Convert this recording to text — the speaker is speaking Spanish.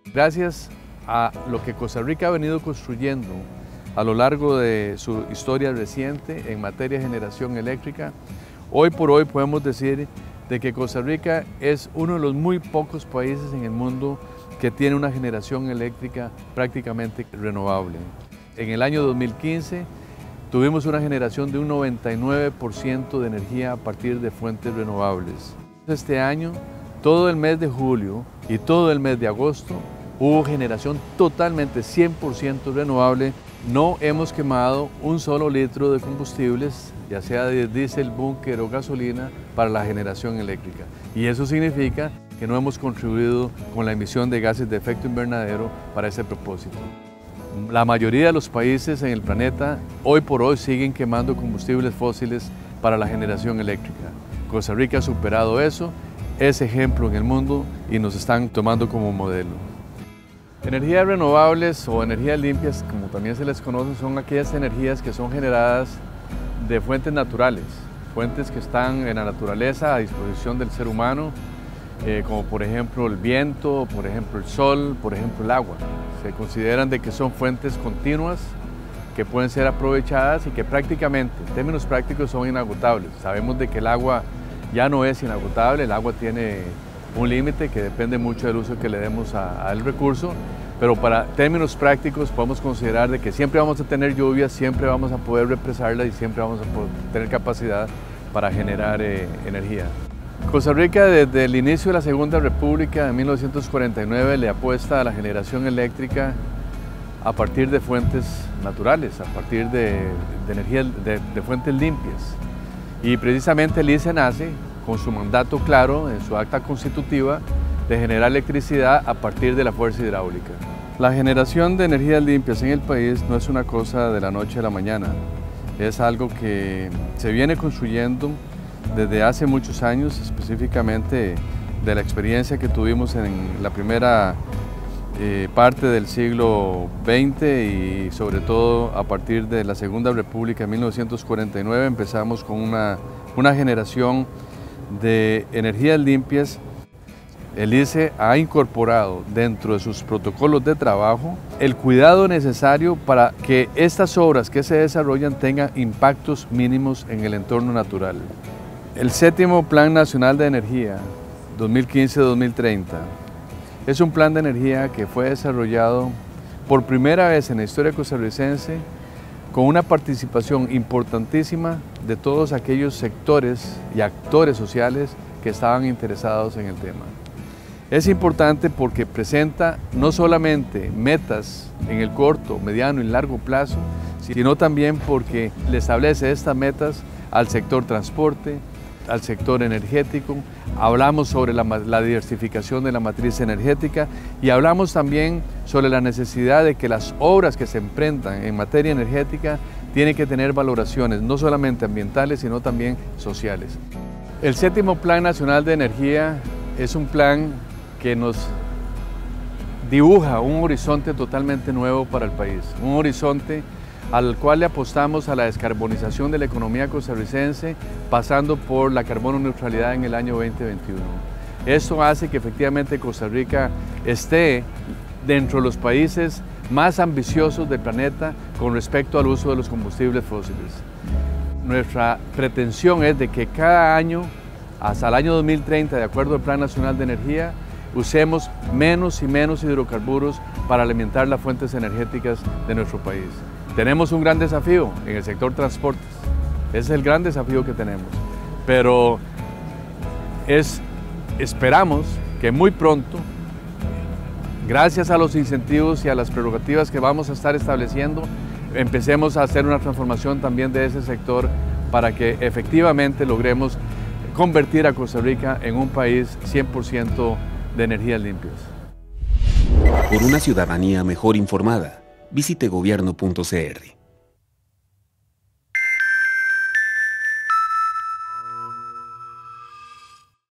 Gracias a lo que Costa Rica ha venido construyendo a lo largo de su historia reciente en materia de generación eléctrica, hoy por hoy podemos decir de que Costa Rica es uno de los muy pocos países en el mundo que tiene una generación eléctrica prácticamente renovable. En el año 2015 tuvimos una generación de un 99% de energía a partir de fuentes renovables. Este año, todo el mes de julio y todo el mes de agosto, hubo generación totalmente 100% renovable. No hemos quemado un solo litro de combustibles, ya sea de diésel, búnker o gasolina, para la generación eléctrica. Y eso significa que no hemos contribuido con la emisión de gases de efecto invernadero para ese propósito. La mayoría de los países en el planeta hoy por hoy siguen quemando combustibles fósiles para la generación eléctrica. Costa Rica ha superado eso, es ejemplo en el mundo y nos están tomando como modelo. Energías renovables o energías limpias, como también se les conoce, son aquellas energías que son generadas de fuentes naturales, fuentes que están en la naturaleza a disposición del ser humano, como por ejemplo el viento, por ejemplo el sol, por ejemplo el agua. Se consideran de que son fuentes continuas que pueden ser aprovechadas y que prácticamente, en términos prácticos, son inagotables. Sabemos de que el agua ya no es inagotable, el agua tiene un límite que depende mucho del uso que le demos al recurso, pero para términos prácticos podemos considerar de que siempre vamos a tener lluvias, siempre vamos a poder represarla y siempre vamos a poder tener capacidad para generar energía. Costa Rica desde el inicio de la Segunda República en 1949 le apuesta a la generación eléctrica a partir de fuentes naturales, a partir de energía de fuentes limpias. Y precisamente el ICE nace con su mandato claro en su acta constitutiva de generar electricidad a partir de la fuerza hidráulica. La generación de energías limpias en el país no es una cosa de la noche a la mañana, es algo que se viene construyendo desde hace muchos años, específicamente de la experiencia que tuvimos en la primera parte del siglo XX y sobre todo a partir de la Segunda República en 1949 empezamos con una generación de energías limpias. El ICE ha incorporado dentro de sus protocolos de trabajo el cuidado necesario para que estas obras que se desarrollan tengan impactos mínimos en el entorno natural. El séptimo Plan Nacional de Energía 2015-2030 es un plan de energía que fue desarrollado por primera vez en la historia costarricense con una participación importantísima de todos aquellos sectores y actores sociales que estaban interesados en el tema. Es importante porque presenta no solamente metas en el corto, mediano y largo plazo, sino también porque le establece estas metas al sector transporte, al sector energético, hablamos sobre la diversificación de la matriz energética y hablamos también sobre la necesidad de que las obras que se emprendan en materia energética tienen que tener valoraciones no solamente ambientales, sino también sociales. El séptimo Plan Nacional de Energía es un plan que nos dibuja un horizonte totalmente nuevo para el país, un horizonte al cual le apostamos a la descarbonización de la economía costarricense, pasando por la carbono neutralidad en el año 2021. Esto hace que efectivamente Costa Rica esté dentro de los países más ambiciosos del planeta con respecto al uso de los combustibles fósiles. Nuestra pretensión es de que cada año, hasta el año 2030, de acuerdo al Plan Nacional de Energía, usemos menos y menos hidrocarburos para alimentar las fuentes energéticas de nuestro país. Tenemos un gran desafío en el sector transportes, ese es el gran desafío que tenemos, pero esperamos que muy pronto, gracias a los incentivos y a las prerrogativas que vamos a estar estableciendo, empecemos a hacer una transformación también de ese sector para que efectivamente logremos convertir a Costa Rica en un país 100% de energías limpias. Por una ciudadanía mejor informada, visite gobierno.cr.